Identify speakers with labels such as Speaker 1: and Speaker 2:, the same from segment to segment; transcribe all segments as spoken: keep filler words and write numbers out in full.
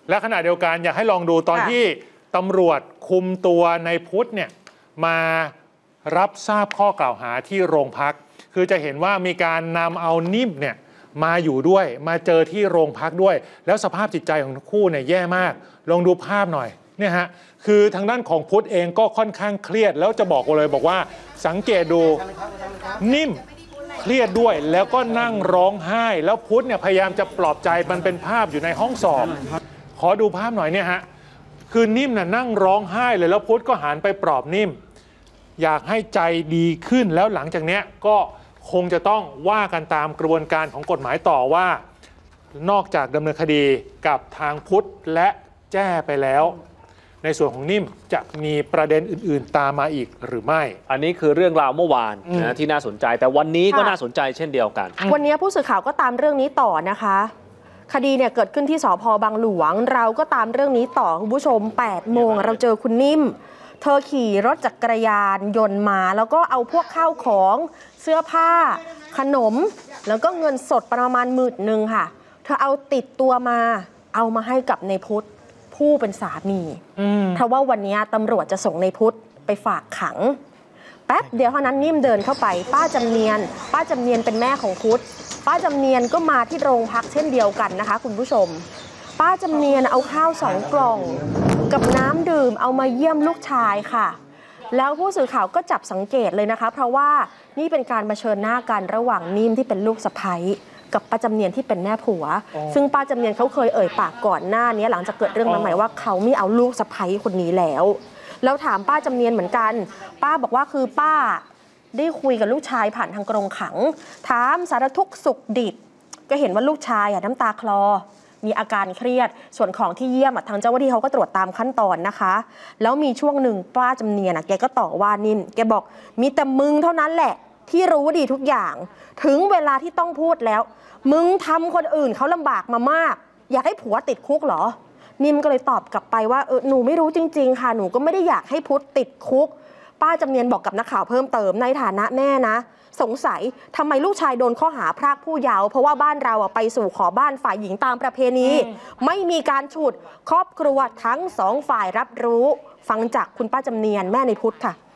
Speaker 1: และขณะเดียวกันอยากให้ลองดูตอนที่ตำรวจคุมตัวในพุทธเนี่ยมารับทราบข้อกล่าวหาที่โรงพักคือจะเห็นว่ามีการนำเอานิ่มเนี่ยมาอยู่ด้วยมาเจอที่โรงพักด้วยแล้วสภาพจิตใจของทั้งคู่เนี่ยแย่มากลองดูภาพหน่อยเนี่ยฮะคือทางด้านของพุทธเองก็ค่อนข้างเครียดแล้วจะบอกเลยบอกว่าสังเกตดูนิ่มเครียดด้วยแล้วก็นั่งร้องไห้แล้วพุทธเนี่ยพยายามจะปลอบใจมันเป็นภาพอยู่ในห้องสอบขอดูภาพหน่อยเนี่ยฮะคือนิ่มน่ะนั่งร้องไห้เลยแล้วพุทธก็หันไปปลอบนิ่มอยากให้ใจดีขึ้นแล้วหลังจากนี้ก็คงจะต้องว่ากันตามกระบวนการของกฎหมายต่อว่านอกจากดำเนินคดีกับทางพุทธและแจ้ไปแล้วในส่วนของนิ่มจะมีประเด็นอื่นๆตามมาอีกหรือไม่
Speaker 2: อันนี้คือเรื่องราวเมื่อวานนะที่น่าสนใจแต่วันนี้ก็น่าสนใจเช่นเดียวกัน
Speaker 3: วันนี้ผู้สื่อข่าวก็ตามเรื่องนี้ต่อนะคะคดีเนี่ยเกิดขึ้นที่สภ.บางหลวงเราก็ตามเรื่องนี้ต่อคุณผู้ชมแปดโมงเราเจอคุณนิ่มเธอขี่รถจักรยานยนต์มาแล้วก็เอาพวกข้าวของเสื้อผ้าขนมแล้วก็เงินสดประมาณหมื่นหนึ่งค่ะเธอเอาติดตัวมาเอามาให้กับในพุทธผู้เป็นสามีเพราะว่าวันนี้ตำรวจจะส่งในพุทธไปฝากขังแป๊บเดียวเท่านั้นนิ่มเดินเข้าไปป้าจำเนียนป้าจำเนียนเป็นแม่ของพุทธป้าจำเนียนก็มาที่โรงพักเช่นเดียวกันนะคะคุณผู้ชมป้าจำเนียนเอาข้าวสองกล่องกับน้ำดื่มเอามาเยี่ยมลูกชายค่ะแล้วผู้สื่อข่าวก็จับสังเกตเลยนะคะเพราะว่านี่เป็นการเผชิญหน้ากันระหว่างนิ่มที่เป็นลูกสะใภ้กับป้าจำเนียนที่เป็นแม่ผัวซึ่งป้าจำเนียนเขาเคยเอ่ยปากก่อนหน้านี้หลังจากเกิดเรื่องนั้นหมายว่าเขาไม่เอาลูกสะใภ้คนนี้แล้วแล้วถามป้าจำเนียนเหมือนกันป้าบอกว่าคือป้าได้คุยกับลูกชายผ่านทางกรงขังถามสารทุกข์สุขดิบก็เห็นว่าลูกชายน้ำตาคลอมีอาการเครียดส่วนของที่เยี่ยมทางเจ้าหน้าที่เขาก็ตรวจตามขั้นตอนนะคะแล้วมีช่วงหนึ่งป้าจำเนียนแกก็ต่อว่านิ่มแกบอกมีแต่มึงเท่านั้นแหละที่รู้ดีทุกอย่างถึงเวลาที่ต้องพูดแล้วมึงทำคนอื่นเขาลำบากมามากอยากให้ผัวติดคุกเหรอนิ่มก็เลยตอบกลับไปว่าเออหนูไม่รู้จริงๆค่ะหนูก็ไม่ได้อยากให้พุทธติดคุกป้าจำเนียนบอกกับนักข่าวเพิ่มเติมในฐานะแม่นะสงสัยทำไมลูกชายโดนข้อหาพรากผู้เยาว์เพราะว่าบ้านเราไปสู่ขอบ้านฝ่ายหญิงตามประเพณีไม่มีการฉุดครอบครัวทั้งสองฝ่ายรับรู้ฟังจากคุณป้าจำเนียนแม่ในพุทธค่ะ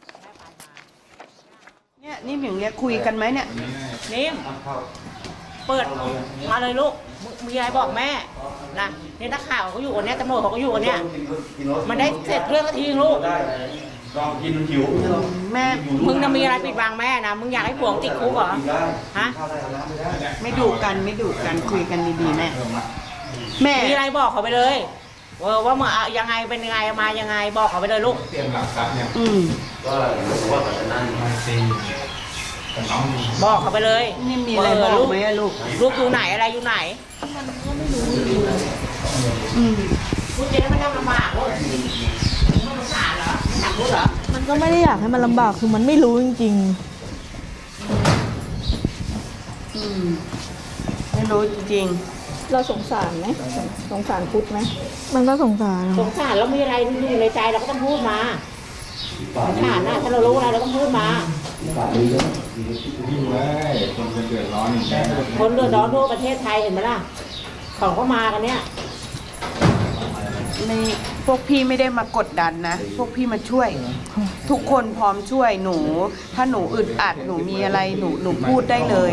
Speaker 4: เนี่ยนิ่มอย่างเงี้ยคุยกันไหมเนี่ย
Speaker 5: นิ่มเปิดมาเลยลูกมีอะไรบอกแม่นะนี่นักข่าวเขาอยู่อันนี้ตำรวจเขาก็อยู่อันนี้มันได้เสร็จเรื่องทีลูก
Speaker 6: ลองกินหิว
Speaker 5: แม่มึงจะมีอะไรปิดบังแม่นะมึงอยากให้ผัวติดคุกเหรอฮะ
Speaker 4: ไม่ดุกันไม่ดุกันคุยกันดีๆแม่แม่
Speaker 5: มีอะไรบอกเขาไปเลยว่าว่ามึงยังไงเป็นยังไงมายังไงบอกเขาไปเลยลูก
Speaker 6: เตรียมหลักทรัพย์เนี่ย
Speaker 4: อืม
Speaker 6: ก็รู้ว่าเขาจะนั่งตี
Speaker 5: บอกเขาไปเลย
Speaker 4: นี่มีอะไรบอกไหมลูก
Speaker 5: ลูกอยู่ไหนอะไรอยู่ไหน
Speaker 4: อืม
Speaker 5: พูดเจ๊ไม่ต้องลำบากลูกไม่ต้องสารเหรอไม่ถามลูกเหรอ
Speaker 7: มันก็ไม่ได้อยากให้มันลำบากคือมันไม่รู้จริง
Speaker 4: ๆอืมไม่รู้จริง
Speaker 7: ๆเราสงสารไหมสงสารพุทธไหมมันก็สงสาร
Speaker 5: สงสารแล้วมีอะไรอยู่ในใจเราก็ต้องพูดมาสงสารนะถ้าเรารู้อะไรเราก็พูดมา
Speaker 6: คนเดือดร้อน
Speaker 5: คนเดือดร้อนทั่วประเทศไทยเห็นไหมล่ะเขาก็มากันเนี่ย
Speaker 4: ในพวกพี่ไม่ได้มากดดันนะพวกพี่มาช่วยทุกคนพร้อมช่วยหนูถ้าหนูอึดอัดหนูมีอะไรหนูหนูพูดได้เลย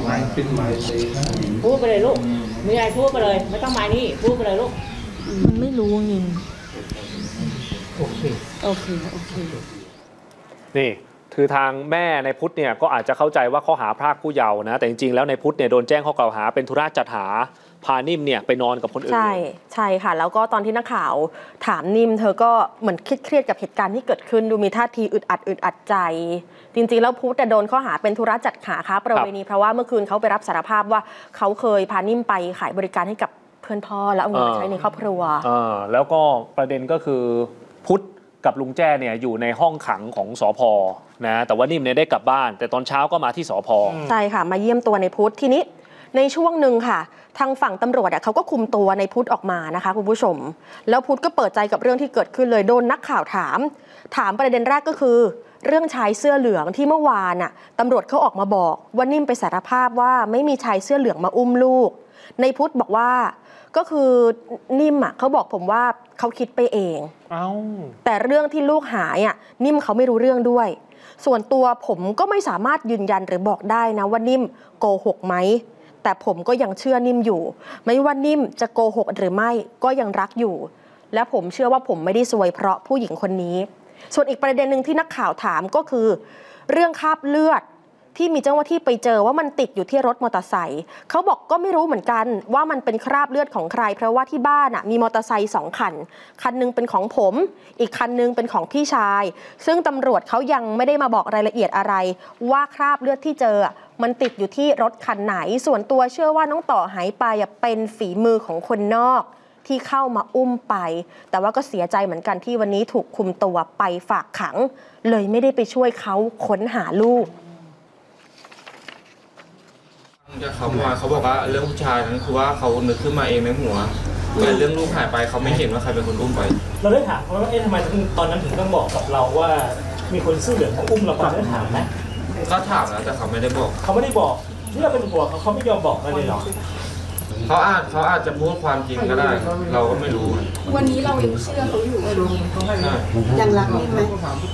Speaker 5: พูดไปเลยลูกมีอะไรพูดไปเลยไม่ต้องมานี่พูดไปเลยลูก
Speaker 7: มันไม่รู้จริง
Speaker 4: โอเคโอเคโอเค
Speaker 2: นี่คือทางแม่ในพุทธเนี่ยก็อาจจะเข้าใจว่าข้อหาพรากผู้เยาว์นะแต่จริงๆแล้วในพุทธเนี่ยโดนแจ้งข้อกล่าวหาเป็นธุระจัดหาพานิ่มเนี่ยไปนอนกับคนอื่น
Speaker 3: ใช่ใช่ค่ะแล้วก็ตอนที่นักข่าวถามนิ่มเธอก็เหมือนเครียดกับเหตุการณ์ที่เกิดขึ้นดูมีท่าทีอึดอัดอึดอัดใจจริงๆแล้วพุทธแต่โดนข้อหาเป็นธุระจัดหาค้าประเวณีเพราะว่าเมื่อคืนเขาไปรับสารภาพว่าเขาเคยพานิ่มไปขายบริการให้กับเพื่อนพ่อแล้วเอาเงินมาใช้ในครอบครัว
Speaker 2: แล้วก็ประเด็นก็คือพุทธกับลุงแจ้เนี่ยอยู่ในห้องขังของสภ.นะแต่ว่านิ่มเนี่ยได้กลับบ้านแต่ตอนเช้าก็มาที่สภ.
Speaker 3: ใช่ค่ะมาเยี่ยมตัวในพุทธทีนี้ในช่วงหนึ่งค่ะทางฝั่งตำรวจเขาก็คุมตัวในพุทธออกมานะคะคุณผู้ชมแล้วพุทธก็เปิดใจกับเรื่องที่เกิดขึ้นเลยโดนนักข่าวถามถามประเด็นแรกก็คือเรื่องชายเสื้อเหลืองที่เมื่อวานน่ะตำรวจเขาออกมาบอกว่านิ่มไปสารภาพว่าไม่มีชายเสื้อเหลืองมาอุ้มลูกในพุทธบอกว่าก็คือนิ่มอ่ะเขาบอกผมว่าเขาคิดไปเอง
Speaker 1: เอ้า
Speaker 3: แต่เรื่องที่ลูกหายอ่ะนิ่มเขาไม่รู้เรื่องด้วย ส่วนตัวผมก็ไม่สามารถยืนยันหรือบอกได้นะว่านิ่มโกหกไหมแต่ผมก็ยังเชื่อนิ่มอยู่ไม่ว่านิ่มจะโกหกหรือไม่ก็ยังรักอยู่ และผมเชื่อว่าผมไม่ได้ซวยเพราะผู้หญิงคนนี้ส่วนอีกประเด็นหนึ่งที่นักข่าวถามก็คือเรื่องคราบเลือดที่มีเจ้าหน้าที่ไปเจอว่ามันติดอยู่ที่รถมอเตอร์ไซค์เขาบอกก็ไม่รู้เหมือนกันว่ามันเป็นคราบเลือดของใครเพราะว่าที่บ้านอ่ะมีมอเตอร์ไซค์สองคันคันนึงเป็นของผมอีกคันนึงเป็นของพี่ชายซึ่งตำรวจเขายังไม่ได้มาบอกรายละเอียดอะไรว่าคราบเลือดที่เจอมันติดอยู่ที่รถคันไหนส่วนตัวเชื่อว่าน้องต่อหายไปเป็นฝีมือของคนนอกที่เข้ามาอุ้มไปแต่ว่าก็เสียใจเหมือนกันที่วันนี้ถูกคุมตัวไปฝากขังเลยไม่ได้ไปช่วยเขาค้นหาลูก
Speaker 6: จะเขามาเขาบอกว่าเรื่องผู้ชายนั้นคือว่าเขานึกขึ้นมาเองในหัวแต่เรื่องลูกหายไปเขาไม่เห็นว่าใครเป็นคนอุ้มไป
Speaker 8: เราได้ถามเขาว่าเอ๊ะทำไมตอนนั้นถึงต้องบอกกับเราว่ามีคนเสื้อเหลืองเขาอุ้มเราไปได้ถามไหม
Speaker 6: ก็ถามแล้วแต่เขาไม่ได้บอก
Speaker 8: เขาไม่ได้บอกที่เราเป็นห่วงเขาเขาไม่ยอมบอกเราเลยหรอ
Speaker 6: เขาอาจเขาอาจจะพูดความจริงก็ได้เราก็ไม่รู้
Speaker 9: วันนี้เรายังเชื่อเขาอยู่ไหม
Speaker 4: ยังรักนิ่มไหม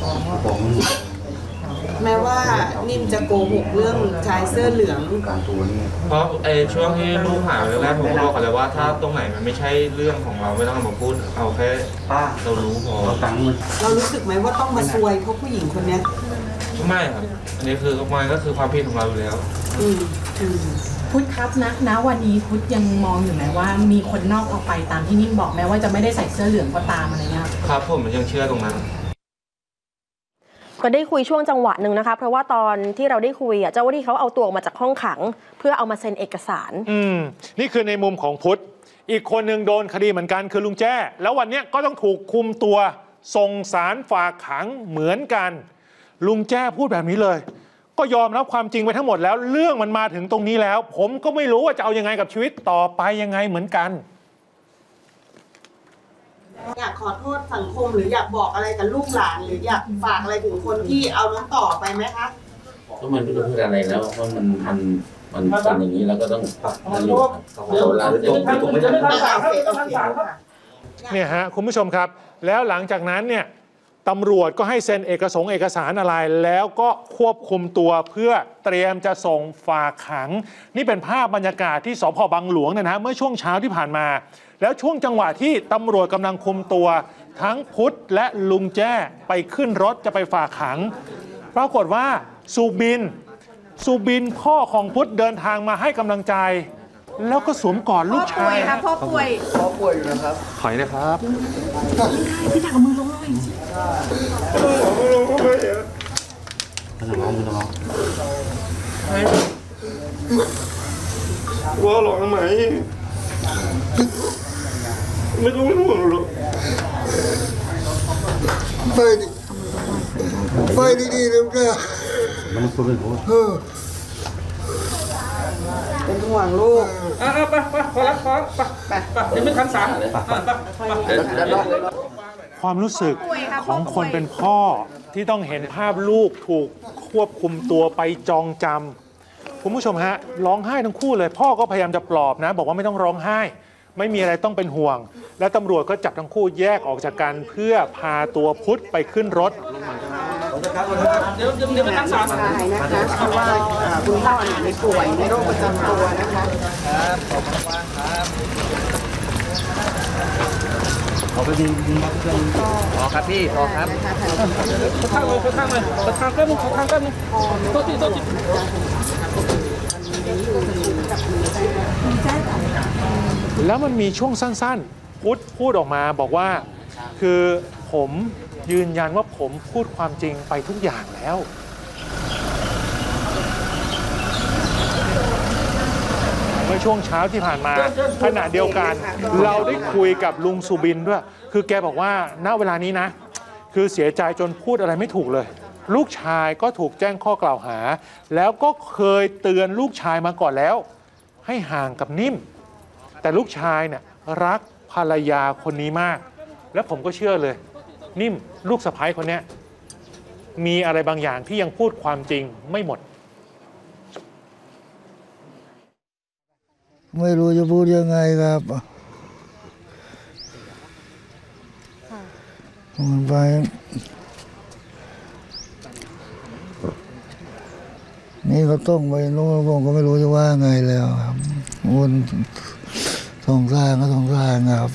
Speaker 4: แม้ว่านิ่มจะโกหกเรื่องชายเสื้อเหลือง
Speaker 6: เพราะไอ้ช่วงที่ลูกหายแรกผมบอกกันเลยว่าถ้าตรงไหนมันไม่ใช่เรื่องของเราไม่ต้องมาพูดเอาแค่เรารู้พอ
Speaker 4: เรารู้สึกไหมว่าต้องมาซวยเพราะผู้หญิงคนนี้
Speaker 6: ไม่ครับอันนี้คือมันก็คือความผิดของเราอยู่แล้ว
Speaker 9: พุทธครับนะณวันนี้พุทธยังมองอยู่ไหมว่ามีคนนอกออกไปตามที่นิ่มบอกแม้ว่าจะไม่ได้ใส่เสื้อเหลืองก็ตามอะไรเงี้ย
Speaker 6: ครับผมยังเชื่อตรงนั้น
Speaker 3: ก็ได้คุยช่วงจังหวะหนึ่งนะคะเพราะว่าตอนที่เราได้คุยอ่ะเจ้าหน้าที่เขาเอาตัวออกมาจากห้องขังเพื่อเอามาเซ็นเอกสาร
Speaker 1: อืมนี่คือในมุมของพุทธอีกคนหนึ่งโดนคดีเหมือนกันคือลุงแจ้แล้ววันนี้ก็ต้องถูกคุมตัวส่งศาลฝากขังเหมือนกันลุงแจ้พูดแบบนี้เลยก็ยอมรับความจริงไปทั้งหมดแล้วเรื่องมันมาถึงตรงนี้แล้วผมก็ไม่รู้ว่าจะเอายังไงกับชีวิตต่อไปยังไงเหมือนกัน
Speaker 4: อยากขอโทษสังคมหรืออยากบอกอะไรกับลูกหลานหรืออยากฝากอะไรถึงคนที่เอาน้องต่อไปไหมคะ
Speaker 10: ก็มันไม่รู้พูดอะไรแล้วเพราะมันมันมันเป็นอย่างนี้แล้วก็ต้องมันอยู่เราเราผมไม่ได้
Speaker 1: เนี่ยฮะคุณผู้ชมครับแล้วหลังจากนั้นเนี่ยตำรวจก็ให้เซ็นเอกสงค์เอกสารอะไรแล้วก็ควบคุมตัวเพื่อเตรียมจะส่งฝากขังนี่เป็นภาพบรรยากาศที่สภ.บางหลวงเนี่ยนะเมื่อช่วงเช้าที่ผ่านมาแล้วช่วงจังหวะที่ตำรวจกำลังคุมตัวทั้งพุทธและลุงแจ้ไปขึ้นรถจะไปฝากขังปรากฏว่าสุบินสุบินพ่อของพุทธเดินทางมาให้กำลังใจแล้วก็สวมกอดลูกชาย
Speaker 9: พ่อป่วย
Speaker 6: พ่อป่วยอยู่นะครับ
Speaker 1: ถอยนะครับ
Speaker 9: พี่ถังมือลงเลย
Speaker 6: มือลงก็ไม่เห็นว่าหลอกทำไมไม่ต้องเป็นห่วงหรอก
Speaker 11: ไปดิไปดีๆเร็วแกมันควรเป็นห่วง
Speaker 4: เป็นห่วงลูก
Speaker 6: อ่ะไปไปขอรับขอไปไปไปยังไม่ทันสาม
Speaker 1: ความรู้สึกของคนเป็นพ่อที่ต้องเห็นภาพลูกถูกควบคุมตัวไปจองจำคุณผู้ชมฮะร้องไห้ทั้งคู่เลยพ่อก็พยายามจะปลอบนะบอกว่าไม่ต้องร้องไห้ไม่มีอะไรต้องเป็นห่วงและตำรวจก็จับทั้งคู่แยกออกจากกันเพื่อพาตัวพุทธไปขึ้นรถ
Speaker 4: เดี๋ยวเดี๋ยวตั้งศาลนะคะเพราะว่าคุณพ่อเนี่ยไม่ป่วยในโรคประจำตัวนะคะ
Speaker 10: ขอไปดีดีครับเพื่อนพอครับพี่พอครับ
Speaker 6: ข้างเลยข้างเลยข้างแป๊บนึงข้างแป๊บนึงโทษทีโทษที
Speaker 1: แล้วมันมีช่วงสั้นๆพุทธพูดออกมาบอกว่าคือผมยืนยันว่าผมพูดความจริงไปทุกอย่างแล้วเมื่อช่วงเช้าที่ผ่านมาขณะเดียวกันเราได้คุยกับลุงสุบินด้วยคือแกบอกว่าณเวลานี้นะคือเสียใจจนพูดอะไรไม่ถูกเลยลูกชายก็ถูกแจ้งข้อกล่าวหาแล้วก็เคยเตือนลูกชายมาก่อนแล้วให้ห่างกับนิ่มแต่ลูกชายเนี่ยรักภรรยาคนนี้มากและผมก็เชื่อเลยนิ่มลูกสะใภ้คนนี้มีอะไรบางอย่างที่ยังพูดความจริงไม่หมด
Speaker 11: ไม่รู้จะพูดยังไงครับมันไปนี่เขาต้องไปนู้นผมก็ไม่รู้จะว่าไงแล้วครับวนสองทางก็สองทางครับ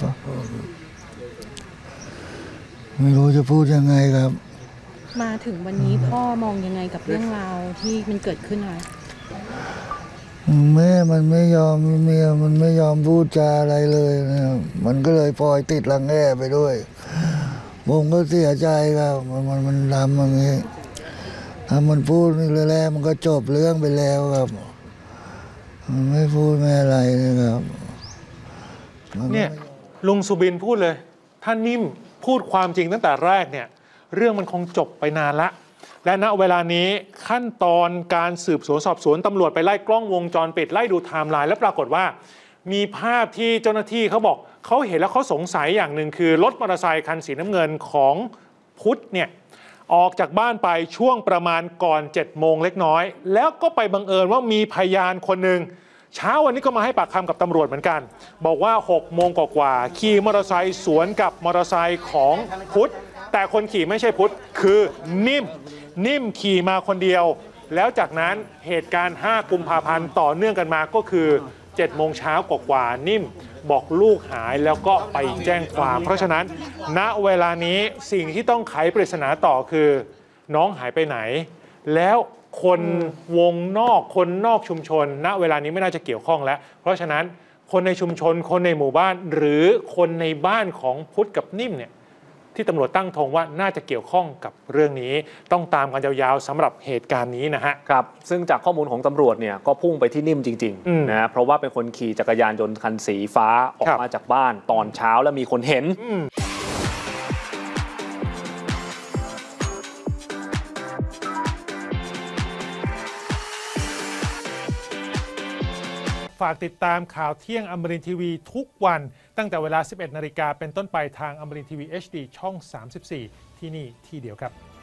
Speaker 11: ไม่รู้จะพูดยังไงครับ
Speaker 9: มาถึงวันนี้พ่อมองยังไงกับเรื่องราวที่มันเกิดขึ้นคะ
Speaker 11: แม่มันไม่ยอมเมียมันไม่ยอมพูดจาอะไรเลยนะมันก็เลยปล่อยติดรังแง่ไปด้วยผมก็เสียใจครับมันมันมันทำอย่างนี้ถ้ามันพูดนี่แรกมันก็จบเรื่องไปแล้วครับมันไม่พูดไม่อะไรนะครับ
Speaker 1: เนี่ยลุงสุบินพูดเลยท่านนิ่มพูดความจริงตั้งแต่แรกเนี่ยเรื่องมันคงจบไปนานละและณเวลานี้ขั้นตอนการสืบสวนสอบสวนตำรวจไปไล่กล้องวงจรปิดไล่ดูไทม์ไลน์แล้วปรากฏว่ามีภาพที่เจ้าหน้าที่เขาบอกเขาเห็นแล้วเขาสงสัยอย่างหนึ่งคือรถมอเตอร์ไซคันสีน้ำเงินของพุทธเนี่ยออกจากบ้านไปช่วงประมาณก่อนเจ็ดโมงเล็กน้อยแล้วก็ไปบังเอิญว่ามีพยานคนหนึ่งเช้าวันนี้ก็มาให้ปากคำกับตำรวจเหมือนกันบอกว่าหกโมงกว่าๆขี่มอเตอร์ไซค์สวนกับมอเตอร์ไซค์ของพุทธแต่คนขี่ไม่ใช่พุทธคือนิ่มนิ่มขี่มาคนเดียวแล้วจากนั้นเหตุการณ์ห้ากุมภาพันธ์ต่อเนื่องกันมาก็คือเจ็ดโมงเช้ากว่าๆนิ่มบอกลูกหายแล้วก็ไปแจ้งความเพราะฉะนั้นณเวลานี้สิ่งที่ต้องไขปริศนาต่อคือน้องหายไปไหนแล้วคนวงนอกคนนอกชุมชนณเวลานี้ไม่น่าจะเกี่ยวข้องแล้วเพราะฉะนั้นคนในชุมชนคนในหมู่บ้านหรือคนในบ้านของพุทธกับนิ่มเนี่ยที่ตำรวจตั้งธงว่าน่าจะเกี่ยวข้องกับเรื่องนี้ต้องตามกันยาวๆสำหรับเหตุการณ์นี้นะฮะ
Speaker 2: ครับซึ่งจากข้อมูลของตำรวจเนี่ยก็พุ่งไปที่นิ่มจริงๆนะเพราะว่าเป็นคนขี่จักรยานยนต์คันสีฟ้าออกมาจากบ้านตอนเช้าแล้วมีคนเห็น
Speaker 1: ฝากติดตามข่าวเที่ยงอมรินทร์ทีวีทุกวันตั้งแต่เวลา สิบเอ็ดนาฬิกาเป็นต้นไปทางอมรินทร์ทีวี เอช ดี ช่อง สามสิบสี่ ที่นี่ที่เดียวครับ